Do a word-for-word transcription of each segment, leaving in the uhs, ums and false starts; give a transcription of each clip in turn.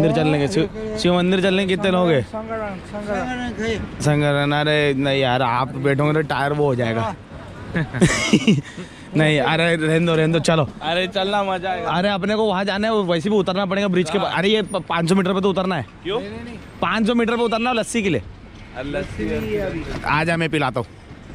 मंदिर चलने के, शिव मंदिर चलने के कितने लोग हैं? संगरन। अरे नहीं यार, आप बैठोगे तो टायर वो हो जाएगा। नहीं अरे रहने दो रहने दो, चलो। अरे चलना मजा आएगा। अरे अपने को वहाँ जाना है, वैसे भी उतरना पड़ेगा ब्रिज के। अरे ये पाँच सौ मीटर पे तो उतरना है। क्यों? पाँच सौ मीटर पे उतरना है लस्सी के लिए। लस्सी आ जा, मैं पिलाता हूँ।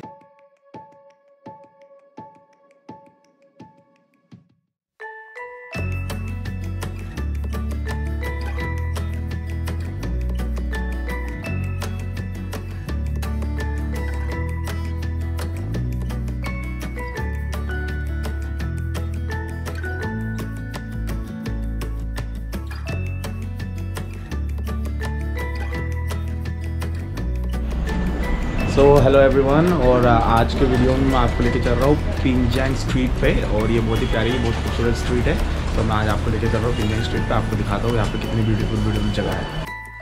सो हेलो एवरीवन, और आज के वीडियो में मैं आपको लेके चल रहा हूँ पिंगजियांग स्ट्रीट पे। और ये बहुत ही प्यारी, बहुत खूबसूरत स्ट्रीट है। तो मैं आज आपको लेके चल रहा हूँ पिंगजियांग स्ट्रीट पे। आपको दिखाता हूँ यहाँ पे कितनी ब्यूटीफुल ब्यूटीफुल जगह है।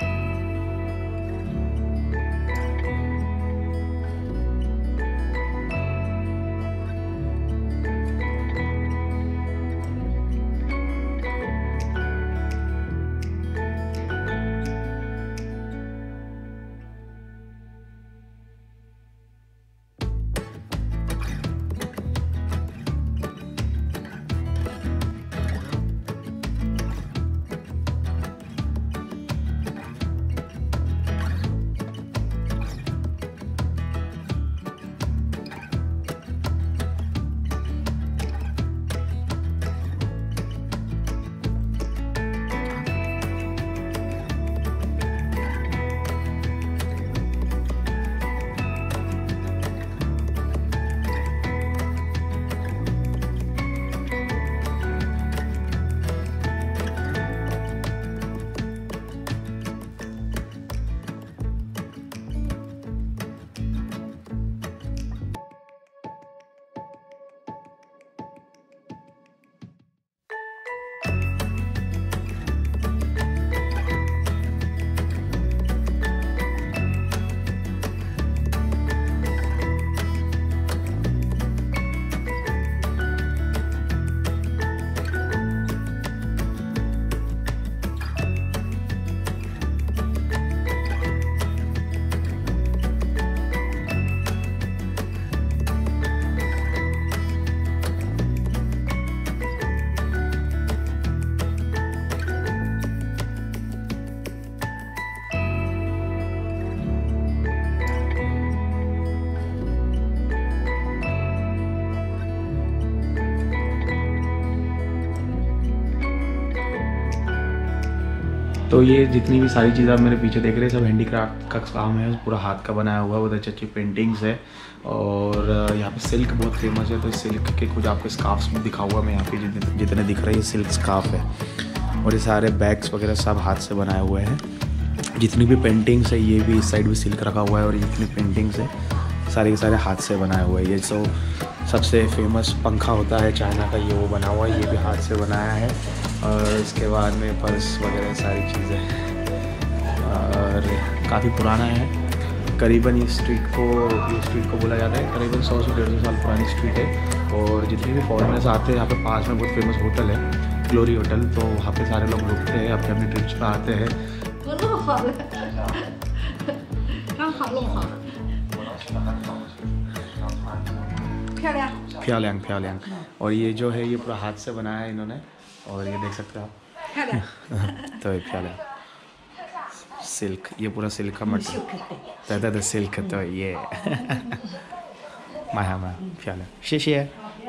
तो ये जितनी भी सारी चीज़ें आप मेरे पीछे देख रहे हैं सब हैंडीक्राफ्ट का काम है, पूरा हाथ का बनाया हुआ है। बहुत अच्छी अच्छी पेंटिंग्स है। और यहाँ पे सिल्क बहुत फेमस है, तो सिल्क के कुछ आपको स्कार्फ्स में दिखा हुआ है। मैं यहाँ पे जितने जितने दिख रहे हैं सिल्क स्कार्फ है। और ये सारे बैग्स वगैरह सब हाथ से बनाए हुए हैं। जितनी भी पेंटिंग्स है, ये भी इस साइड भी सिल्क रखा हुआ है। और जितनी पेंटिंग्स है सारे के सारे हाथ से बनाए हुए हैं। ये सो सबसे फेमस पंखा होता है चाइना का, ये वो बना हुआ है, ये भी हाथ से बनाया है। और इसके बाद में पर्स वगैरह सारी चीज़ें, और काफ़ी पुराना है। करीबन ये स्ट्रीट को ये स्ट्रीट को बोला जाता है करीबन सौ से डेढ़ सौ साल पुरानी स्ट्रीट है। और जितने भी फॉरेनर्स आते हैं यहाँ पे, पास में बहुत फेमस होटल है ग्लोरी होटल, तो वहाँ पे सारे लोग रुकते हैं, अपने अपनी ट्रिप्स पर आते हैं। प्यालियांग प्यालियांग। और ये जो है ये पूरा हाथ से बनाया है इन्होंने, और ये देख सकते हो आप। तो प्यालियांग सिल्क, ये पूरा सिल्क का मटेरियल तो सिल्क। तो ये माया माया प्यालियांग शीशे।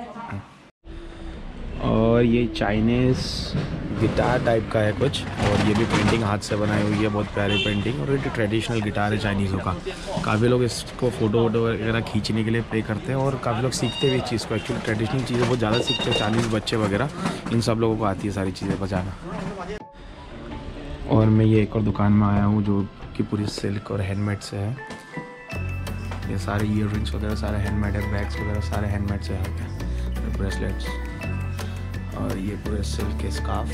और ये चाइनीज़ गिटार टाइप का है कुछ, और ये भी पेंटिंग हाथ से बनाई हुई है, बहुत प्यारी पेंटिंग। और ये ट्रेडिशनल गिटार है चाइनीज़ों का। काफ़ी लोग इसको फ़ोटो वोटो वगैरह खींचने के लिए पे करते हैं, और काफ़ी लोग सीखते भी इस चीज़ को। एक्चुअली ट्रेडिशनल चीज़ें बहुत ज़्यादा सीखते हैं चाइनीज़ बच्चे वगैरह, इन सब लोगों को आती है सारी चीज़ें बजाना। और मैं ये एक और दुकान में आया हूँ जो कि पूरी सिल्क और हैंडमेड से है। ये सारे ईयर रिंग्स वगैरह सारे हैंडमेड है, बैग्स वगैरह सारे हैंडमेड से यहाँ पे, ब्रेसलेट्स। और ये पूरे सिल्क के स्कार्फ।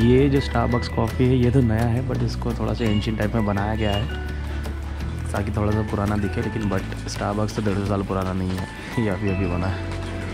ये जो स्टारबक्स कॉफ़ी है ये तो नया है, बट इसको थोड़ा सा एंशियंट टाइप में बनाया गया है ताकि थोड़ा सा पुराना दिखे, लेकिन बट स्टारबक्स तो डेढ़ सौ साल पुराना नहीं है, ये अभी अभी बना है।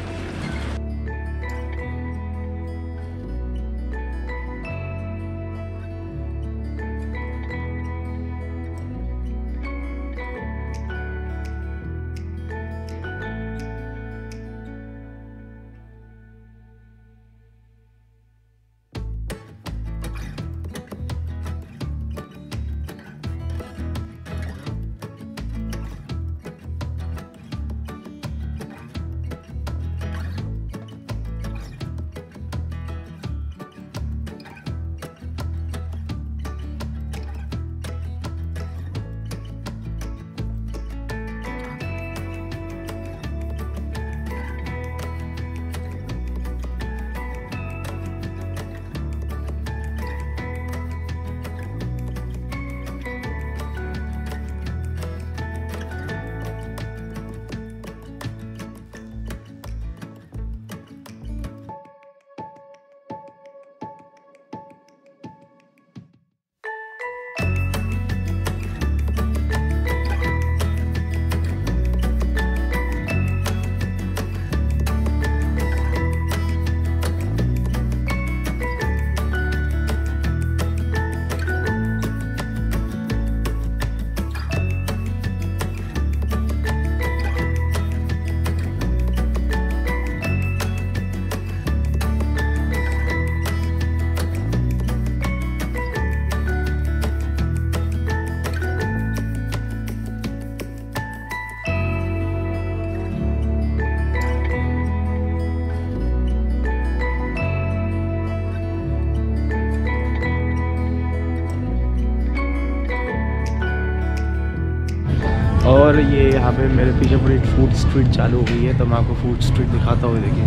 और ये यहाँ पे मेरे पीछे पूरी फूड स्ट्रीट चालू हो गई है, तो मैं आपको फूड स्ट्रीट दिखाता हूँ। देखिए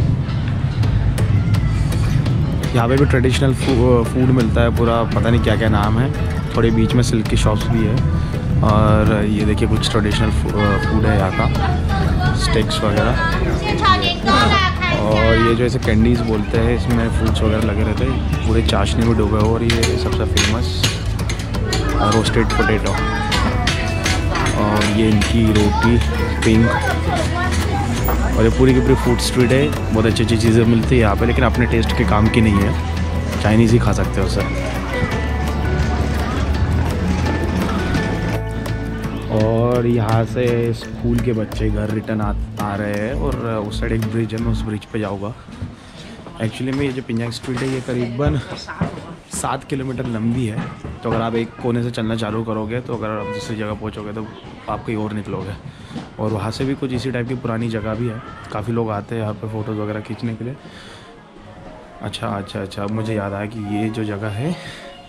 यहाँ पे भी ट्रेडिशनल फूड मिलता है पूरा, पता नहीं क्या क्या नाम है, थोड़े बीच में सिल्क की शॉप्स भी है। और ये देखिए कुछ ट्रेडिशनल फूड है यहाँ का, स्टेक्स वगैरह। और ये जो ऐसे कैंडीज़ बोलते हैं, इसमें फ्रूट्स वगैरह लगे रहते हैं, पूरे चाशनी में डूबे हो। और ये सबसे फेमस रोस्टेड पोटैटो, और ये इनकी रोटी पिंक। और ये पूरी की पूरी फूड स्ट्रीट है, बहुत अच्छी अच्छी चीज़ें मिलती है यहाँ पे, लेकिन अपने टेस्ट के काम की नहीं है, चाइनीज़ ही खा सकते हो उसे। और यहाँ से स्कूल के बच्चे घर रिटर्न आ, आ रहे हैं, और उस साइड एक ब्रिज है, मैं उस ब्रिज पे जाऊँगा। एक्चुअली में ये जो पिंजयांग स्ट्रीट है ये करीबन सात किलोमीटर लंबी है, तो अगर आप एक कोने से चलना चालू करोगे तो अगर आप दूसरी जगह पहुँचोगे तो आप कहीं और निकलोगे। और वहाँ से भी कुछ इसी टाइप की पुरानी जगह भी है, काफ़ी लोग आते हैं यहाँ पे फ़ोटोज़ वगैरह खींचने के लिए। अच्छा अच्छा अच्छा अब मुझे याद आया कि ये जो जगह है,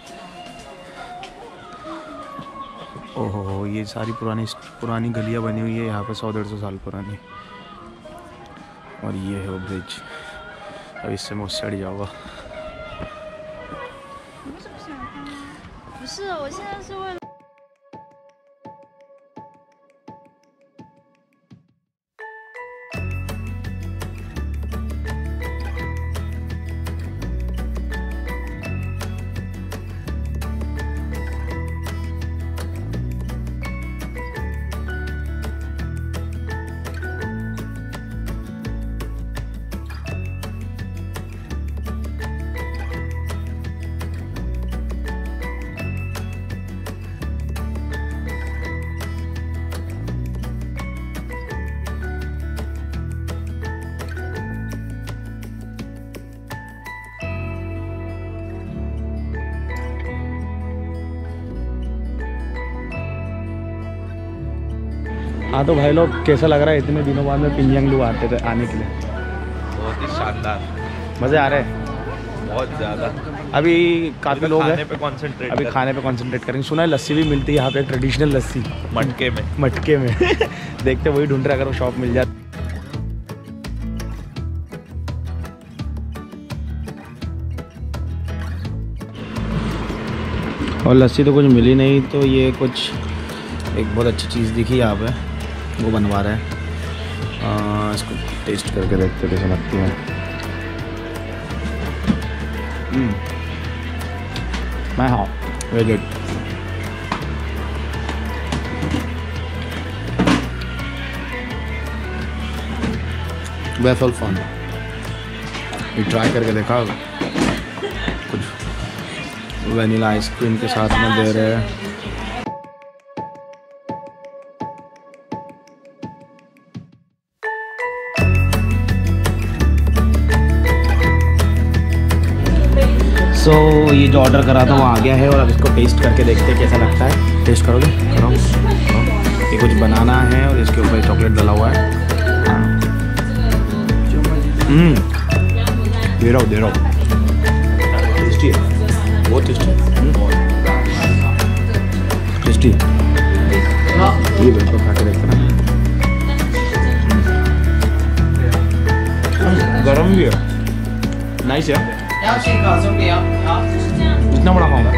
ओहो ये सारी पुरानी पुरानी गलियाँ बनी हुई है यहाँ पे, सौ डेढ़ सौ साल पुरानी। और ये है वो ब्रिज, अब इससे मैं उस साइड जाऊँगा। हाँ तो भाई लोग कैसा लग रहा है, इतने दिनों बाद में पिंजयांग लोग आते थे आने के लिए? बहुत ही शानदार, मज़े आ रहे हैं बहुत ज़्यादा। अभी काफ़ी लोग हैं, पे कंसंट्रेट अभी खाने पे कंसंट्रेट करेंगे। सुना है लस्सी भी मिलती है यहाँ पे, ट्रेडिशनल लस्सी मटके में मटके में देखते वही ढूंढ रहे, अगर वो शॉप मिल जाए। और लस्सी तो कुछ मिली नहीं, तो ये कुछ एक बहुत अच्छी चीज़ दिखी यहाँ पे, वो बनवा रहे हैं। आ, इसको टेस्ट करके देखते कैसे लगती है। मैं हाँ very good. That's all fun। ये ट्राई करके देखा कुछ वनीला आइसक्रीम के साथ में दे रहे हैं। सो so, ये जो ऑर्डर करा था वो आ गया है और अब इसको टेस्ट करके देखते हैं कैसा लगता है। टेस्ट करोगे? करो, करो। ये कुछ बनाना है और इसके ऊपर चॉकलेट डाला हुआ है। हम्म दे रहा हूँ दे रहा हूँ टेस्टी है, बहुत टेस्टी टेस्टी। ये बिल्कुल खा के देखते ना, गरम भी है, नाइस है। जितना बड़ा खाऊंगा।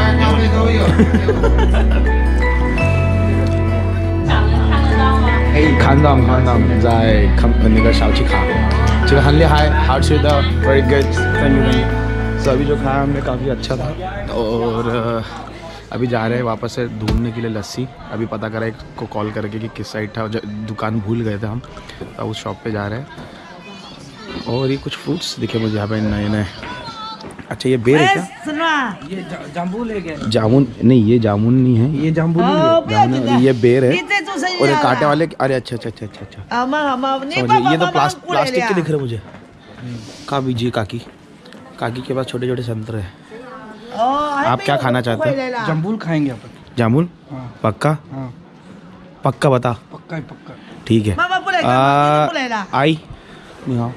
看到看到在看那个小吃卡，这个很厉害，好吃的 ，very good，thank you thank you。सो अभी जो खाया हमने काफ़ी अच्छा था और अभी जा रहे हैं वापस से ढूंढने के लिए लस्सी। अभी पता करा एक को कॉल करके कि किस साइड था, दुकान भूल गए थे हम, तो उस शॉप पे जा रहे हैं। और ये कुछ फ्रूट्स दिखे मुझे यहाँ पे नए नए। अच्छा ये बेर है क्या? ये जामुन है क्या? जामुन नहीं, ये जामुन नहीं है, ये जामुन नहीं है, ये बेर है। और ये कांटे वाले, अरे अच्छा अच्छा अच्छा अच्छा अच्छा, ये तो प्लास, प्लास्टिक के दिख रहे मुझे। का बीजी काकी काकी के पास छोटे छोटे संतरे हैं। आप क्या खाना चाहते हैं? जामुन खाएंगे आप? जामुन पक्का? पक्का बता। पक्का है पक्का। ठीक है। आई नहीं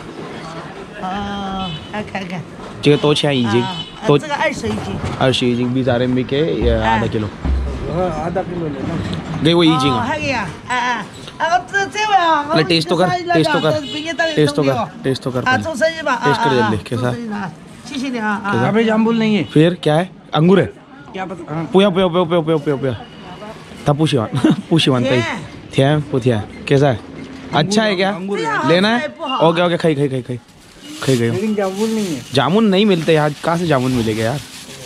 这个多钱一斤？多这个二十一斤。二十一斤，比咱人民币也二十 kilo。आधा किलो लेना।给我一斤啊。ले टेस्ट तो कर, टेस्ट तो कर, टेस्ट तो कर, टेस्ट तो कर, टेस्ट कर जल्दी कैसा? अबे जामुन नहीं है। फिर क्या है? अंगूर है? क्या पता? पुया पुया पुया पुया पुया पुया पुया। था पुशिवान पुशिवान तई थिया पुथिया कैसा है? अच्छा है क्या? लेना है? ओके ओके खाई खाई खाई खाई खाई गए। लेकिन जामुन नहीं है। जामुन नहीं मिलते यार, कहाँ से जामुन मिलेगा यार?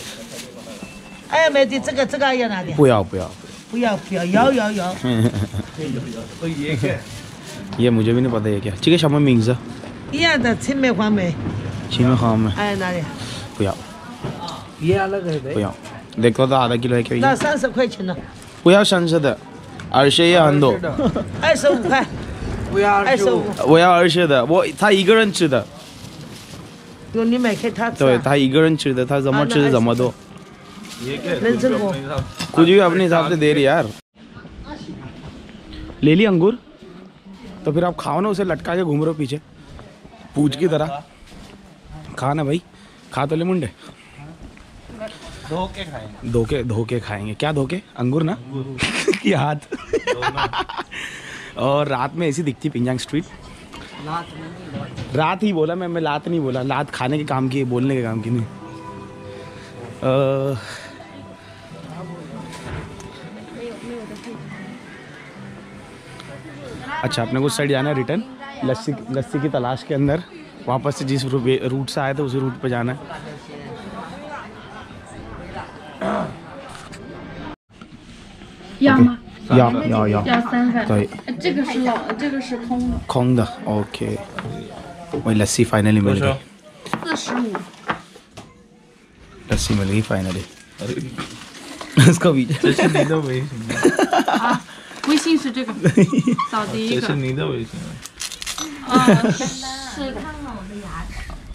不要不要不要不要要要要तो ये क्या? ये मुझे भी नहीं पता ये क्या।这个什么名字？一样的青梅黄梅。青梅黄梅。哎，哪里？不要。 ये अलग है भाई। 不要。देखो तो आधा किलो है क्या? 那三十块钱的。 不要三十的，二十也很多。 二十五块。 不要二十五。 我要二十的，我他一个人吃的。 有你买给他吃。 对他一个人吃的，他怎么吃这么多？कुछ भी अपने हिसाब से दे रही यार। ले ली अंगूर तो फिर आप खाओ ना, उसे लटका के घूम रहे हो पीछे पूछ की तरह। खा ना भाई, खा तो ले मुंडे। धोके खाएंगे। धोके धोके खाएंगे क्या? धोके अंगूर ना कि हाथ? और रात में ऐसी दिखती पिंजांग स्ट्रीट। रात ही बोला मैं मैं लात नहीं बोला। लात खाने के काम की है, बोलने के काम की नहीं। आ, अच्छा अपने को उस साइड जाना है रिटर्न, लस्सी लस्सी की तलाश के अंदर। वापस से जिस रूट से आए थे उसी रूट पे जाना है। 要吗？ 要要要要三份。 对， 这个是老，这个是空的。 空的 OK。वही लस्सी फाइनली मिल गई। 四十五。 लस्सी मिल गई फाइनली। उसका भी 这是你的微信啊，微信是这个，扫第一个。 这是你的微信啊，是看看我的牙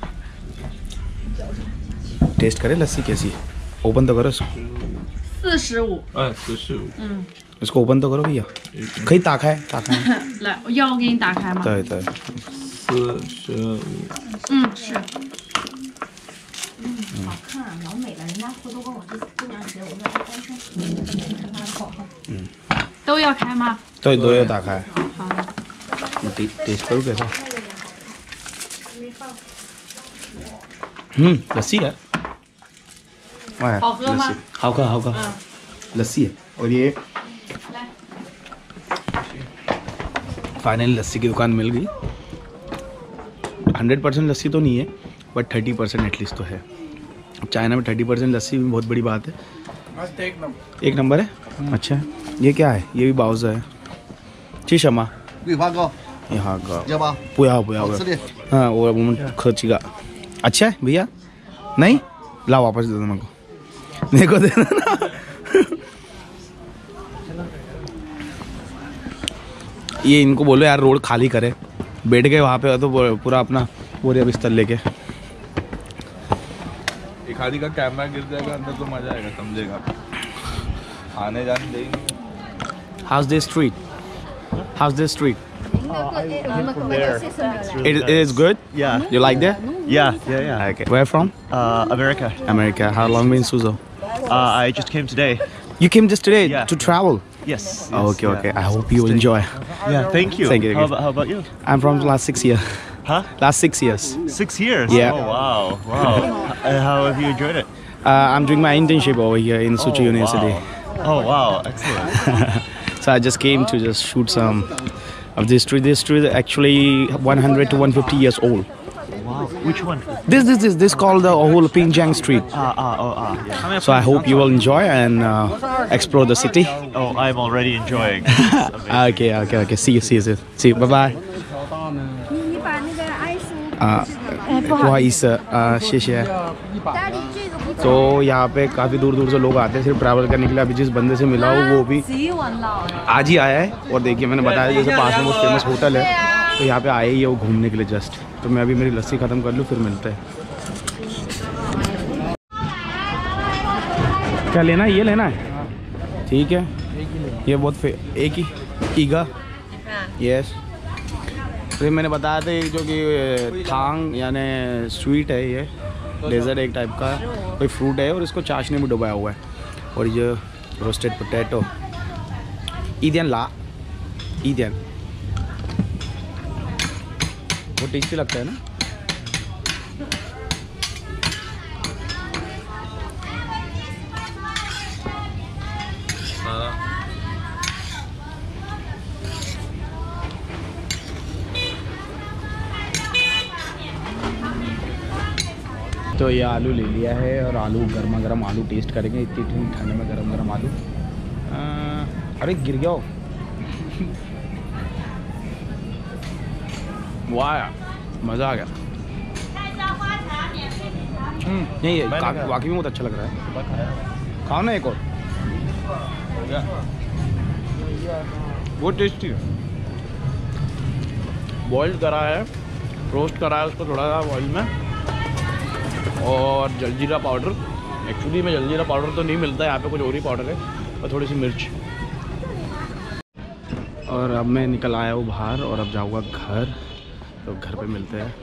齿。 टेस्ट करे लस्सी कैसी है? ओपन तो करो इसको। 四十五。 哎，四十五。 嗯。 इसको ओपन तो करो भैया।可以打开，打开。 来，要我给你打开吗？ 对对。 四十五。 嗯，是。 嗯，好看啊，老美了，人家回头跟我这姑娘学，我说哎，单身，看她的口号。 嗯。都要开吗？ 对，都要打开。 好的。 टेस्ट टेस्ट करो कैसा? हम्म लस्सी है। 好喝吗？ 好喝好喝。लस्सी है और ये फाइनली लस्सी की दुकान मिल गई। हंड्रेड परसेंट लस्सी तो नहीं है बट थर्टी परसेंट एटलीस्ट तो है। चाइना में थर्टी परसेंट लस्सी भी बहुत बड़ी बात है। एक नंबर एक नंबर है। अच्छा, ये क्या है? ये भी बाउजा है। ची शमा 桂花糕， यहाँ का 要吧？ पुया पुया 好吃的。 हाँ वो वो खर्चीगा। अच्छा है भैया? नहीं ला वापस दे दो मेरे को, मेरे को देना ना। ये इनको बोलो यार रोड खाली करे, बैठ गए वहाँ पे तो पूरा अपना बोरिया बिस्तर लेके। एक आदि का कैमरा गिर जाएगा अंदर तो मजा आएगा, समझेगा। आने जाने देंगे। How's this street? How's this street? It, it is good? Yeah, You like that? yeah, yeah, yeah. Okay. Where from? Uh, America. America. How long been in Suzhou? Uh, I just came today. You came just today Yeah. to travel? Yes. Oh, yes, okay, yeah. okay. I hope you will enjoy. Yeah, thank you. Thank you, thank How you. about, how about you? I'm from last six years. Huh? Last six years. Six years? Yeah. Oh, wow, wow. uh, how have you enjoyed it? Uh, I'm doing my internship over here in Suzhou Oh, University. Wow. Oh, wow, excellent. So I just came to just shoot some of this street. This street is actually one hundred to one hundred fifty years old. Wow. Which one? This this this this called the whole PINGJIANG Street. Ah, ah, oh, ah, yeah. So I hope you will enjoy and uh, explore the city. Oh, I'm already enjoying. It's amazing. Okay, okay, okay. See you, see you, see you. See you. Bye bye. 你把那个哀书啊，不好意思啊，谢谢。 家里这个不 तो यहाँ पे काफ़ी दूर दूर से लोग आते हैं सिर्फ ट्रैवल करने के लिए। अभी जिस बंदे से मिला हूँ वो भी आज ही आया है। और देखिए मैंने बताया जैसे पास में वो फेमस होटल है, तो यहाँ पे आए ही है वो घूमने के लिए जस्ट। तो मैं अभी मेरी लस्सी ख़त्म कर लूँ फिर मिलते हैं। क्या लेना है? ये लेना है, ठीक है। ये बहुत फे एक ही ईगा, यस। फिर मैंने बताया था जो कि थांग यानी स्वीट है, ये डेजर्ट एक टाइप का कोई फ्रूट है और इसको चाशनी में डुबाया हुआ है। और ये रोस्टेड पोटैटो ईदियन ला ईदियन वो टेस्टी लगता है ना। तो ये आलू ले लिया है और आलू गर्मा गर्म आलू टेस्ट करेंगे। इतनी इतनी ठंड में गर्म गर्म आलू। आ, अरे गिर गया हो। वाह यार, मज़ा आ गया। नहीं ये वाकई में बहुत अच्छा लग रहा है। खाओ ना एक और। बहुत टेस्टी है। बॉइल्ड करा है, रोस्ट करा है उसको थोड़ा सा ऑयल में, और जलजीरा पाउडर। एक्चुअली में जलजीरा पाउडर तो नहीं मिलता है यहाँ पे, कुछ और ही पाउडर है और थोड़ी सी मिर्च। और अब मैं निकल आया हूँ बाहर और अब जाऊँगा घर, तो घर पे मिलते हैं।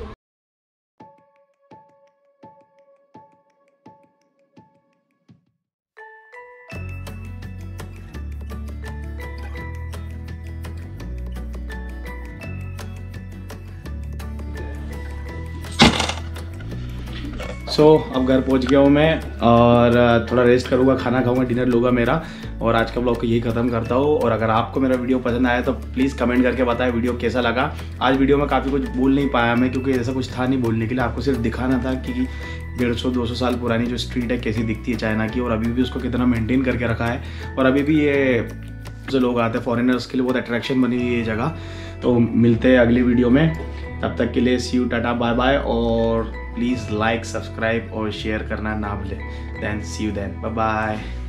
सो so, अब घर पहुंच गया हूँ मैं और थोड़ा रेस्ट करूँगा, खाना खाऊंगा, डिनर लूँगा मेरा। और आज का ब्लॉग को यही ख़त्म करता हूँ। और अगर आपको मेरा वीडियो पसंद आया तो प्लीज़ कमेंट करके बताएं वीडियो कैसा लगा। आज वीडियो में काफ़ी कुछ बोल नहीं पाया मैं, क्योंकि ऐसा कुछ था नहीं बोलने के लिए। आपको सिर्फ दिखाना था कि डेढ़ सौ दो सौ साल पुरानी जो स्ट्रीट है कैसी दिखती है चाइना की, और अभी भी उसको कितना मेनटेन करके रखा है। और अभी भी ये जो लोग आते हैं फॉरेनर्स के लिए बहुत अट्रैक्शन बनी हुई है ये जगह। तो मिलते हैं अगली वीडियो में, तब तक के लिए see you, tata, bye bye. और प्लीज़ लाइक, सब्सक्राइब और शेयर करना ना भूलें। Then see you then, bye bye.